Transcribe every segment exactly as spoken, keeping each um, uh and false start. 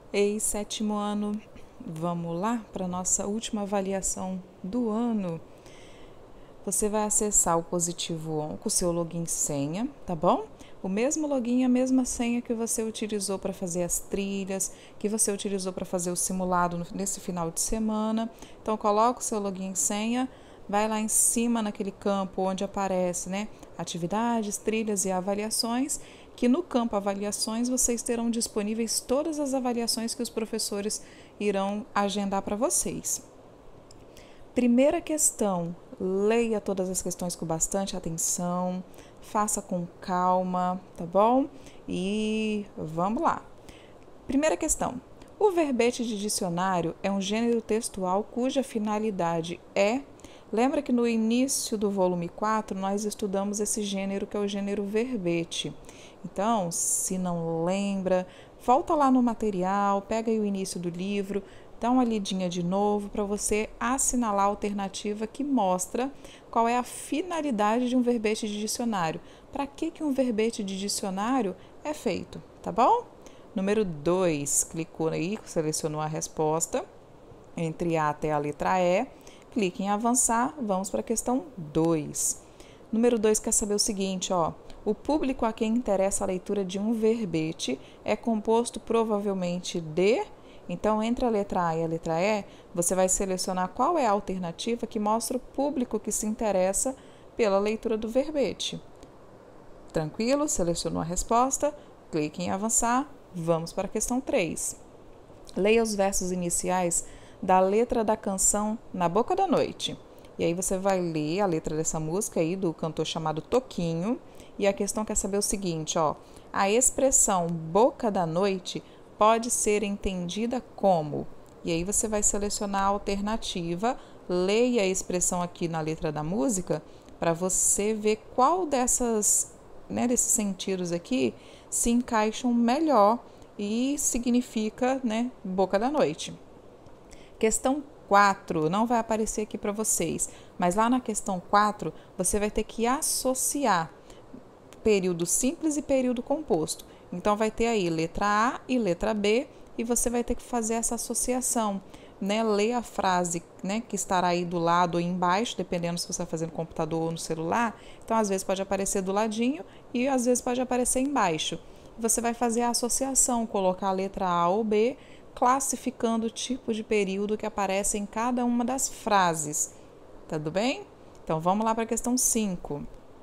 Ei, sétimo ano, vamos lá para a nossa última avaliação do ano. Você vai acessar o Positivo On com o seu login e senha, tá bom? O mesmo login e a mesma senha que você utilizou para fazer as trilhas, que você utilizou para fazer o simulado nesse final de semana. Então, coloca o seu login e senha, vai lá em cima naquele campo onde aparece, né, atividades, trilhas e avaliações, que no campo avaliações vocês terão disponíveis todas as avaliações que os professores irão agendar para vocês. Primeira questão, leia todas as questões com bastante atenção, faça com calma, tá bom? E vamos lá. Primeira questão. O verbete de dicionário é um gênero textual cuja finalidade é... Lembra que no início do volume quatro nós estudamos esse gênero que é o gênero verbete. Então, se não lembra, volta lá no material, pega aí o início do livro, dá uma lidinha de novo para você assinalar a alternativa que mostra qual é a finalidade de um verbete de dicionário. Para que, que um verbete de dicionário é feito, tá bom? Número dois, clicou aí, selecionou a resposta, entre A até a letra E, clique em avançar, vamos para a questão dois. Número dois quer saber o seguinte, ó, o público a quem interessa a leitura de um verbete é composto provavelmente de... Então, entre a letra A e a letra E, você vai selecionar qual é a alternativa que mostra o público que se interessa pela leitura do verbete. Tranquilo? Selecionou a resposta, clique em avançar, vamos para a questão três. Leia os versos iniciais da letra da canção Na Boca da Noite. E aí você vai ler a letra dessa música aí do cantor chamado Toquinho. E a questão quer saber o seguinte, ó. A expressão boca da noite pode ser entendida como... E aí você vai selecionar a alternativa, leia a expressão aqui na letra da música para você ver qual dessas, né, desses sentidos aqui se encaixam melhor e significa, né, boca da noite. Questão quatro, não vai aparecer aqui para vocês, mas lá na questão quatro você vai ter que associar período simples e período composto. Então, vai ter aí letra A e letra B e você vai ter que fazer essa associação, né? Ler a frase, né, que estará aí do lado ou embaixo, dependendo se você está fazendo no computador ou no celular. Então, às vezes pode aparecer do ladinho e às vezes pode aparecer embaixo. Você vai fazer a associação, colocar a letra A ou B, classificando o tipo de período que aparece em cada uma das frases. Tudo bem? Então, vamos lá para a questão cinco.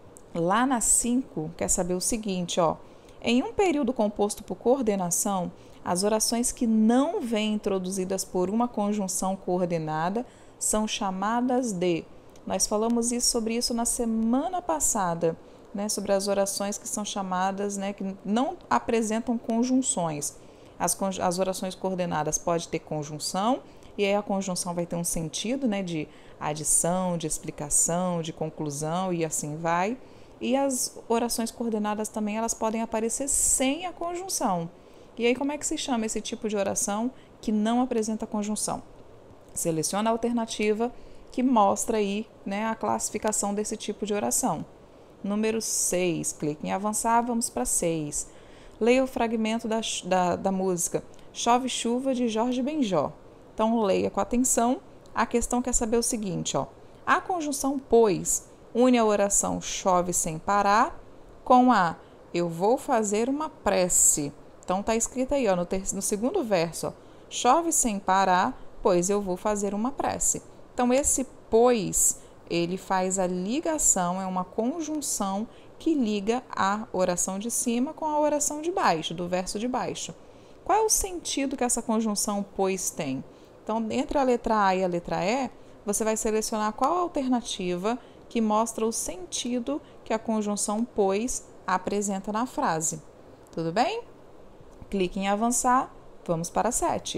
Lá na cinco, quer saber o seguinte, ó. Em um período composto por coordenação, as orações que não vêm introduzidas por uma conjunção coordenada são chamadas de... Nós falamos isso, sobre isso na semana passada, né, sobre as orações que são chamadas, né, que não apresentam conjunções. As, as orações coordenadas podem ter conjunção, e aí a conjunção vai ter um sentido, né, de adição, de explicação, de conclusão e assim vai. E as orações coordenadas também, elas podem aparecer sem a conjunção. E aí, como é que se chama esse tipo de oração que não apresenta conjunção? Seleciona a alternativa que mostra aí, né, a classificação desse tipo de oração. Número seis, clique em avançar, vamos para seis. Leia o fragmento da, da, da música Chove Chuva, de Jorge Benjó. Então, leia com atenção. A questão quer saber o seguinte, ó. A conjunção pois une a oração chove sem parar com a eu vou fazer uma prece. Então, está escrito aí, ó, no, ter- no segundo verso, ó, chove sem parar, pois eu vou fazer uma prece. Então, esse pois, ele faz a ligação, é uma conjunção que liga a oração de cima com a oração de baixo, do verso de baixo. Qual é o sentido que essa conjunção pois tem? Então, entre a letra A e a letra E, você vai selecionar qual a alternativa que mostra o sentido que a conjunção pois apresenta na frase. Tudo bem? Clique em avançar, vamos para sete.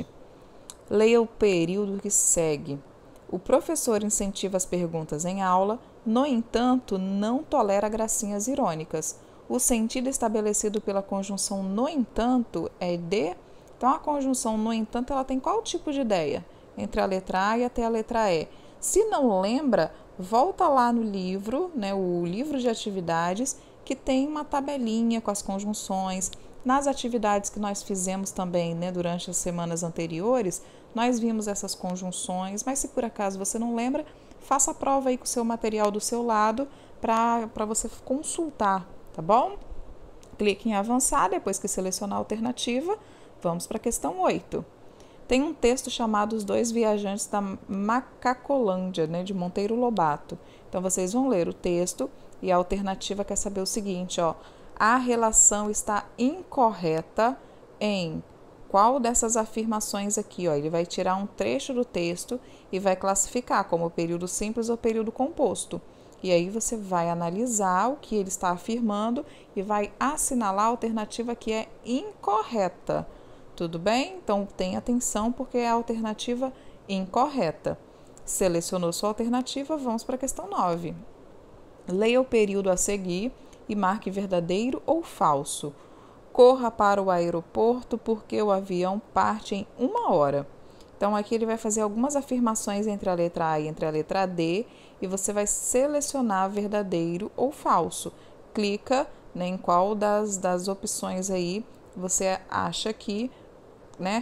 Leia o período que segue. O professor incentiva as perguntas em aula, no entanto, não tolera gracinhas irônicas. O sentido estabelecido pela conjunção no entanto é de... Então, a conjunção no entanto, ela tem qual tipo de ideia? Entre a letra A e até a letra E. Se não lembra, volta lá no livro, né, o livro de atividades, que tem uma tabelinha com as conjunções. Nas atividades que nós fizemos também, né, durante as semanas anteriores, nós vimos essas conjunções, mas se por acaso você não lembra, faça a prova aí com o seu material do seu lado para você consultar, tá bom? Clique em avançar, depois que selecionar a alternativa, vamos para a questão oito. Tem um texto chamado Os Dois Viajantes da Macacolândia, né, de Monteiro Lobato. Então, vocês vão ler o texto e a alternativa quer saber o seguinte, ó. A relação está incorreta em qual dessas afirmações aqui, ó. Ele vai tirar um trecho do texto e vai classificar como período simples ou período composto. E aí você vai analisar o que ele está afirmando e vai assinalar a alternativa que é incorreta. Tudo bem? Então, tenha atenção porque é a alternativa incorreta. Selecionou sua alternativa, vamos para a questão nove. Leia o período a seguir e marque verdadeiro ou falso. Corra para o aeroporto porque o avião parte em uma hora. Então, aqui ele vai fazer algumas afirmações entre a letra A e entre a letra D e você vai selecionar verdadeiro ou falso. Clica, né, em qual das, das opções aí você acha que, né,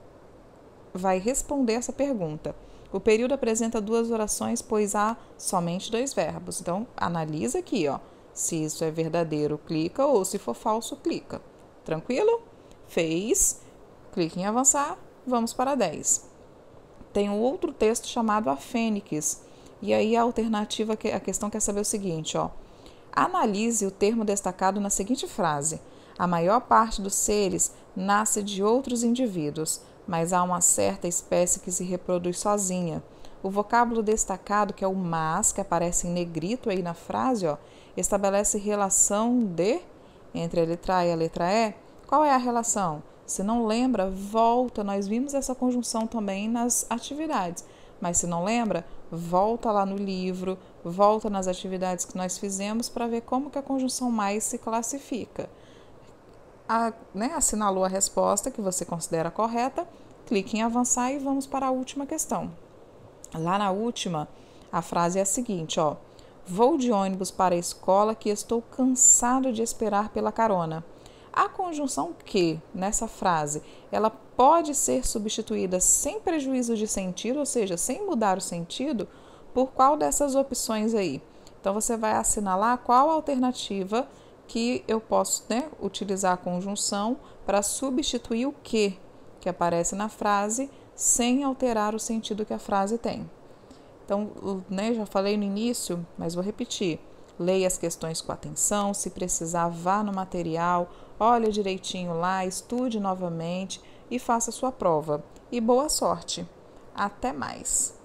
vai responder essa pergunta. O período apresenta duas orações, pois há somente dois verbos. Então, analisa aqui, ó. Se isso é verdadeiro, clica, ou se for falso, clica. Tranquilo? Fez. Clique em avançar. Vamos para dez. Tem um outro texto chamado A Fênix. E aí a alternativa, a questão quer saber o seguinte, ó. Analise o termo destacado na seguinte frase. A maior parte dos seres nasce de outros indivíduos, mas há uma certa espécie que se reproduz sozinha. O vocábulo destacado, que é o mas, que aparece em negrito aí na frase, ó, estabelece relação de entre a letra A e a letra E. Qual é a relação? Se não lembra, volta. Nós vimos essa conjunção também nas atividades. Mas se não lembra, volta lá no livro, volta nas atividades que nós fizemos para ver como que a conjunção mais se classifica. A, né, assinalou a resposta que você considera correta, clique em avançar e vamos para a última questão. Lá na última, a frase é a seguinte, ó. Vou de ônibus para a escola que estou cansado de esperar pela carona. A conjunção que, nessa frase, ela pode ser substituída sem prejuízo de sentido, ou seja, sem mudar o sentido, por qual dessas opções aí? Então, você vai assinalar qual alternativa que eu posso, né, utilizar a conjunção para substituir o que que aparece na frase sem alterar o sentido que a frase tem. Então, né, já falei no início, mas vou repetir. Leia as questões com atenção, se precisar, vá no material, olhe direitinho lá, estude novamente e faça sua prova. E boa sorte! Até mais!